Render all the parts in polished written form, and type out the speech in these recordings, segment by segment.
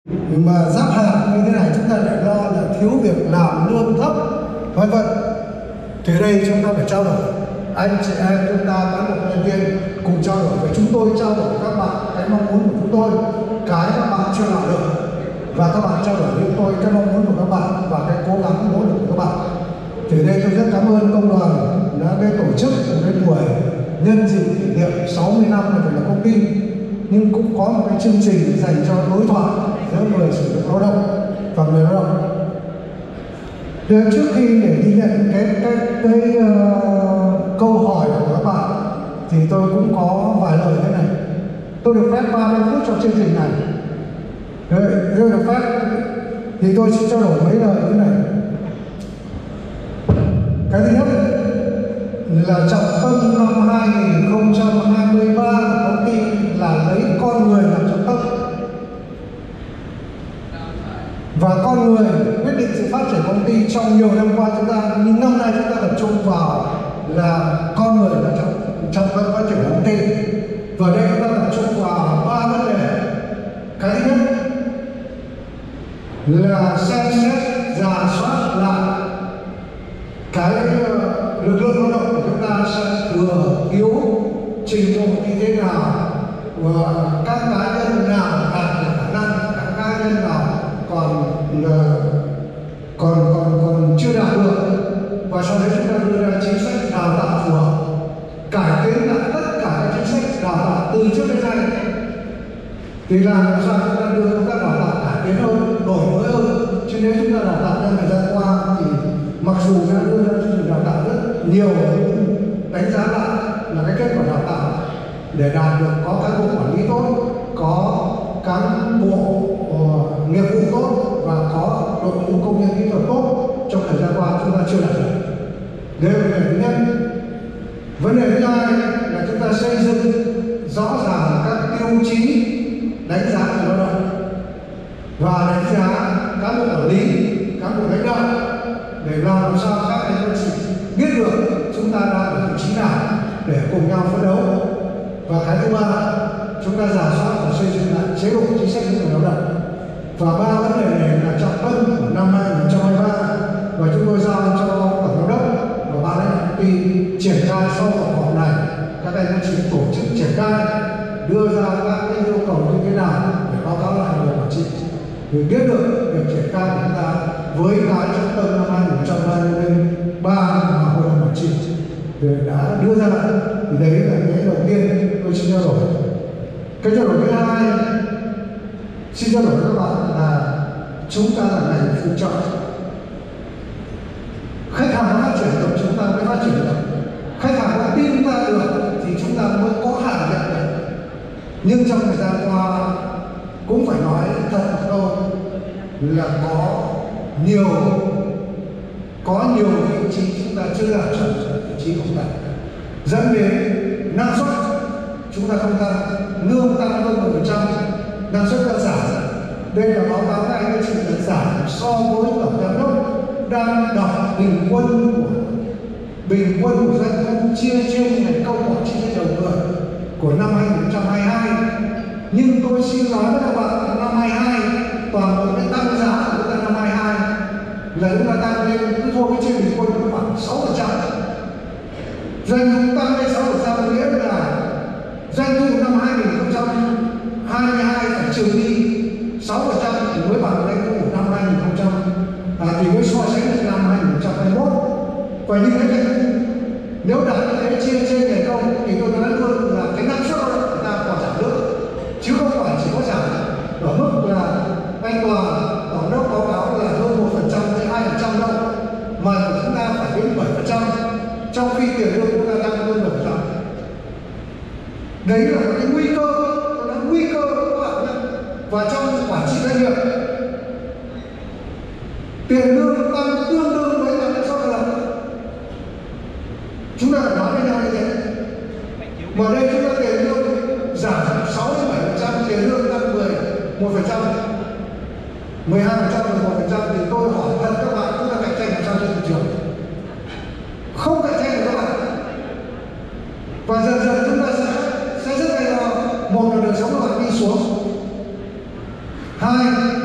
Mà giáp hạt như thế này chúng ta lại lo là thiếu việc làm, lương thấp, vân vân. Thì đây chúng ta phải trao đổi, anh chị em chúng ta cán bộ nhân viên cùng trao đổi với chúng tôi, trao đổi với các bạn cái mong muốn của chúng tôi, cái các bạn chưa làm được, và các bạn trao đổi với chúng tôi cái mong muốn của các bạn và cái cố gắng nỗ lực của các bạn. Thì đây tôi rất cảm ơn công đoàn đã tổ chức một cái buổi nhân dịp kỷ niệm 60 năm của thành lập công ty, nhưng cũng có một cái chương trình dành cho đối thoại giữa người sử dụng lao động và người lao động. Trước khi để đi nhận cái câu hỏi của các bạn thì tôi cũng có vài lời thế này. Tôi được phép 30 phút cho chương trình này. Nếu được phép thì tôi sẽ trao đổi mấy lời như này. Cái thứ nhất là trọng tâm năm 2023 của công ty là lấy con người làm trọng tâm. Và con người quyết định sự phát triển công ty trong nhiều năm qua chúng ta, nhưng năm nay chúng ta tập trung vào là con người là trọng tâm phát triển công ty. Và đây chúng ta tập trung vào 3 vấn đề. Cái thứ nhất là xem xét rà soát lại cái lực lượng lao động của chúng ta sẽ thừa yếu trình độ như thế nào, và các cá nhân nào đạt được khả năng, các cá nhân nào còn chưa đạt được, và sau đấy chúng ta đưa ra chính sách đào tạo phù hợp, cải tiến lại tất cả các chính sách đào tạo từ trước đến nay, thì làm sao chúng ta đưa công tác đào tạo cải tiến hơn, đổi mới hơn. Chứ nếu chúng ta đào tạo trong thời gian qua thì mặc dù đã đưa ra chương trình đào tạo rất nhiều, đánh giá lại là cái kết quả đào tạo để đạt được có cán bộ quản lý tốt, có cán bộ nghiệp vụ tốt và có đội ngũ công nhân kỹ thuật tốt, trong thời gian qua chúng ta chưa đạt được. Đây là vấn đề thứ nhất. Vấn đề thứ hai là chúng ta xây dựng rõ ràng các tiêu chí đánh giá người lao động và đánh giá cán bộ quản lý, cán bộ lãnh đạo, để làm sao các anh chị biết được chúng ta đang ở vị trí nào để cùng nhau phấn đấu. Và cái thứ ba, chúng ta rà soát và xây dựng lại chế độ chính sách cho người lao động. Và 3 vấn đề này là trọng tâm của năm 2023, và chúng tôi giao cho tổng giám đốc và ban lãnh đạo công ty triển khai sau cuộc họp này. Các anh chị tổ chức triển khai, đưa ra các cái yêu cầu như thế nào để báo cáo lại với quản trị, để biết được việc triển khai của chúng ta với cái trọng tâm năm 2023 mà hội đồng quản trị đã đưa ra. Thì đấy là cái đầu tiên tôi xin trao đổi. Cái trao đổi thứ hai xin trao đổi với các bạn là chúng ta là ngành phụ trợ. Khách hàng phát triển được chúng ta mới phát triển được. Khách hàng có tin ta được thì chúng ta mới có hàng nhận được. Nhưng trong thời gian qua cũng phải nói thật một câu là có nhiều vị trí chúng ta chưa đạt chuẩn vị trí không đạt, dẫn đến năng suất chúng ta không tăng, lương tăng hơn 10%, năng suất đã giảm. Đây là báo cáo các anh chị đã giảm so với tổng giám đốc đang đọc bình quân của doanh thu chia trên ngày công hoặc chia trên đầu người của năm 2022. Nhưng tôi xin nói với các bạn, năm 22 toàn bộ cái tăng giá của chúng ta năm 22 là chúng ta tăng lên cứ thôi cái trên bình quân khoảng 6%. Doanh thu tăng lên 6% nghĩa là doanh thu năm 2022 phải trừ đi 6% thì mới bằng doanh thu của năm 2000 thì mới so sánh được năm 2021. Và như thế nếu đạt như thế chia trên ngày công thì tôi nói luôn là cái năng suất của chúng ta còn giảm nữa, chứ không phải chỉ có giảm ở mức là anh Toàn tổng đốc báo cáo là hơn 1% hay 2% đâu, mà chúng ta phải đến 7%, trong khi tiền lương chúng ta tăng hơn 7%. Đấy là một cái nguy cơ, tôi nói nguy cơ các bạn nhé. Và trong quản trị doanh nghiệp, tiền lương tăng tương đương với năng suất lao động. Chúng ta phải nói với nhau như thế. Mà đây chúng ta tiền lương giảm 6-7%, tiền lương tăng 11%, 12%, 11%, thì tôi hỏi thật các bạn, chúng ta cạnh tranh làm sao trên thị trường? Không cạnh tranh được các bạn. Và dần dần chúng ta sẽ rất hay lo. Một là đời sống của bạn đi xuống. Hai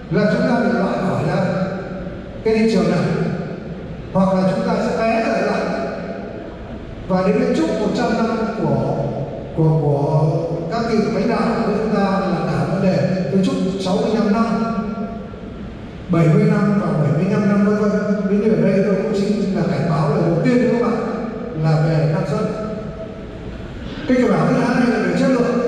là chúng ta bị loại khỏi ra cái thị trường này, hoặc là chúng ta sẽ té trở lại và đến cái chúc 100 năm của các kỳ lãnh đạo của chúng ta là cả vấn đề từ chúc 65 năm, 70 năm và 75 năm vân vân. Đến như ở đây tôi cũng xin là cảnh báo lời đầu tiên với các bạn là về năng suất. Cái kịch bản thứ hai là về chất lượng.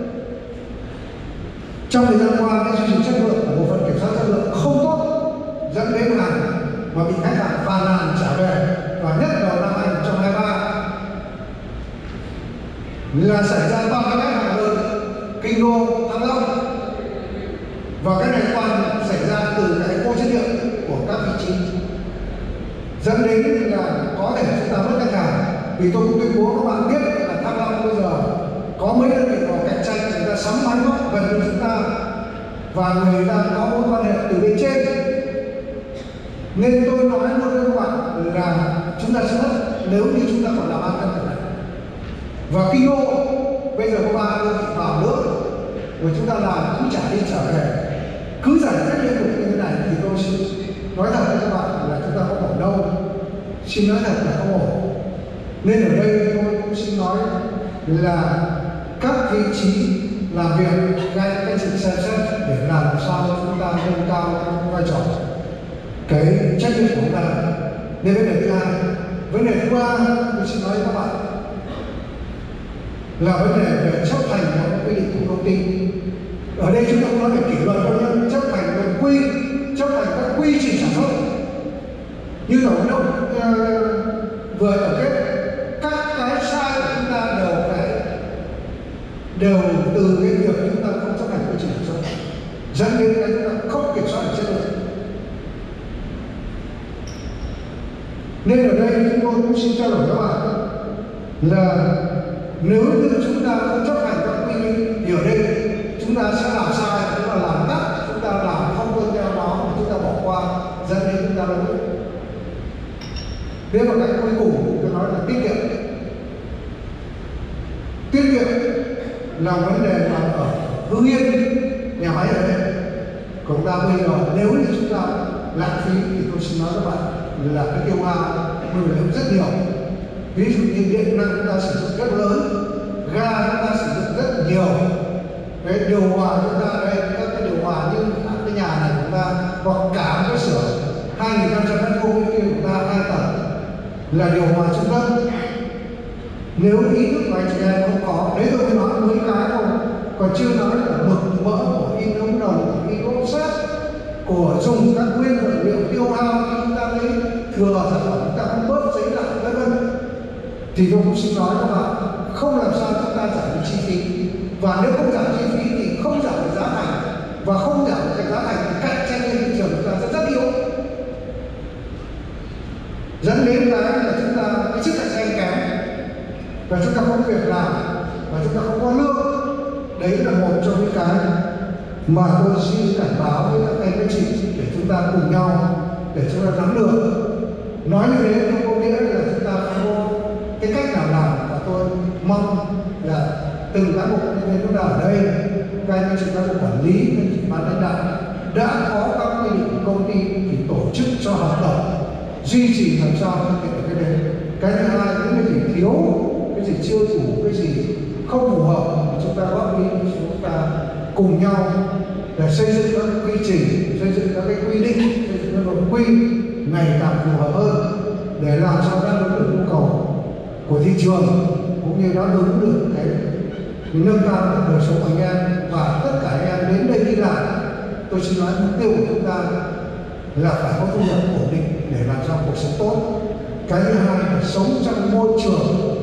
Trong thời gian qua, cái duy trì chất lượng của bộ phận kiểm soát chất lượng không tốt, dẫn đến hàng mà bị khách hàng phàn nàn trả về, và nhất là năm 2023 là xảy ra 3 cái khách hàng lớn: Kinh Đô, Thăng Long, và cái này toàn xảy ra từ cái cô chất lượng của các vị trí, dẫn đến là có thể chúng ta mất khách hàng. Vì tôi cũng tuyên bố các bạn biết là Thăng Long bây giờ có mấy đơn vị vào cạnh tranh, người ta sắm máy móc gần với chúng ta và người ta có mối quan hệ từ bên trên, nên tôi nói luôn với các bạn là chúng ta sẽ mất nếu như chúng ta còn làm ăn cái này. Và Kinh Đô bây giờ có 3 đơn vị vào nữa rồi, chúng ta làm cũng trả đi trả về, cứ giải quyết liên tục như thế này thì tôi xin nói thật với các bạn là chúng ta không ổn đâu, xin nói thật là không ổn. Nên ở đây tôi cũng xin nói là các vị trí làm việc cái sự xem xét để làm sao chúng ta nâng cao vai trò cái trách nhiệm của chúng ta. Nên vấn đề thứ hai, vấn đề thứ ba tôi xin nói với các bạn là vấn đề về chấp hành các quy định của công ty. Ở đây chúng ta không nói về kỷ luật đâu nhé, chấp hành về chấp hành các quy trình sản xuất. Như tổng giám đốc vừa tổng kết, các cái sai của chúng ta đều từ cái việc chúng ta không chấp hành quy trình sản xuất, dẫn đến cái chúng ta không kiểm soát được chất lượng. Nên ở đây chúng tôi cũng xin trao đổi các bạn là nếu như chúng ta không chấp hành các quy định thì ở đây chúng ta sẽ làm sai, chúng ta làm tắt, chúng ta làm không tuân theo nó, chúng ta bỏ qua, dẫn đến chúng ta lỗi. Nếu mà cái cuối cùng tôi nói là tiết kiệm. Tiết kiệm là vấn đề mà ở Hưng Yên, nhà máy ở đây cũng đang bây giờ nếu như chúng ta lãng phí thì tôi xin nói các bạn là cái tiêu hao người lớn rất nhiều. Ví dụ như điện năng chúng ta sử dụng rất lớn, ga chúng ta sử dụng rất nhiều, cái điều hòa chúng ta đây, các cái điều hòa như cái nhà này của chúng ta hoặc cả một cái xưởng 2.500 mét vuông kia của chúng ta 2 tầng là điều hòa trung tâm. Nếu ý thức của anh chị em không có, đấy tôi mới nói mấy cái thôi, còn chưa nói là mực mỡ của in ống đồng, của in ốp sét, của dùng các nguyên vật liệu tiêu hao khi chúng ta lấy thừa sản phẩm chúng ta không bớt giấy lại vân vân. Thì tôi cũng xin nói các bạn, không làm sao chúng ta giảm được chi phí, và nếu không giảm chi phí thì không giảm được giá thành, và không giảm được giá thành thì cạnh tranh trên thị trường chúng ta sẽ rất yếu, dẫn đến cái là chúng ta cái sức cạnh tranh kém và chúng ta không có việc làm và chúng ta không có lương. Đấy là một trong những cái mà tôi xin cảnh báo với các anh các chị để chúng ta cùng nhau để chúng ta nắm được. Nói như thế không có nghĩa là chúng ta không có cái cách nào làm, và tôi mong là từng cán bộ nhân viên chúng ta ở đây, các anh chị cán bộ quản lý, các chị ban lãnh đạo đã có các quy định của công ty thì tổ chức cho học tập, duy trì làm sao thực hiện được cái đấy. Cái thứ hai, những cái gì thiếu, cái gì chưa đủ, cái gì không phù hợp thì chúng ta góp ý, chúng ta cùng nhau để xây dựng các quy trình, xây dựng các cái quy định, xây dựng các nội quy ngày càng phù hợp hơn để làm sao đáp ứng được nhu cầu của thị trường cũng như đáp ứng được cái nâng cao được đời sống của anh em và tất cả anh em đến đây đi làm. Tôi xin nói mục tiêu của chúng ta là phải có thu nhập ổn định để làm sao cuộc sống tốt. Cái thứ hai là sống trong môi trường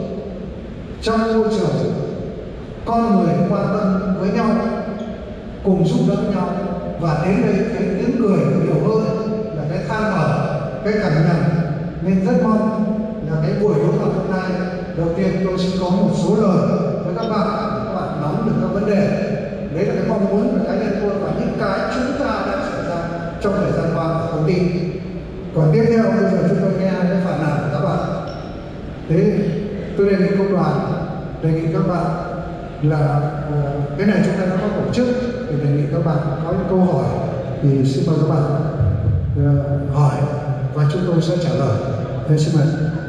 con người quan tâm với nhau, cùng giúp đỡ nhau, và đến đây cái tiếng cười nhiều hơn là cái than thở, cái cảm nhận. Nên rất mong là cái buổi đối thoại hôm nay đầu tiên tôi xin có một số lời với các bạn để các bạn nắm được các vấn đề. Đấy là cái mong muốn của cá nhân tôi và những cái chúng ta đã xảy ra trong thời gian qua của công ty. Còn tiếp theo bây giờ chúng tôi nghe cái phản ảnh của các bạn. Thế tôi đề nghị công đoàn, đề nghị các bạn là cái này chúng ta đã có tổ chức, thì đề nghị các bạn có những câu hỏi thì xin mời các bạn hỏi và chúng tôi sẽ trả lời. Xin mời.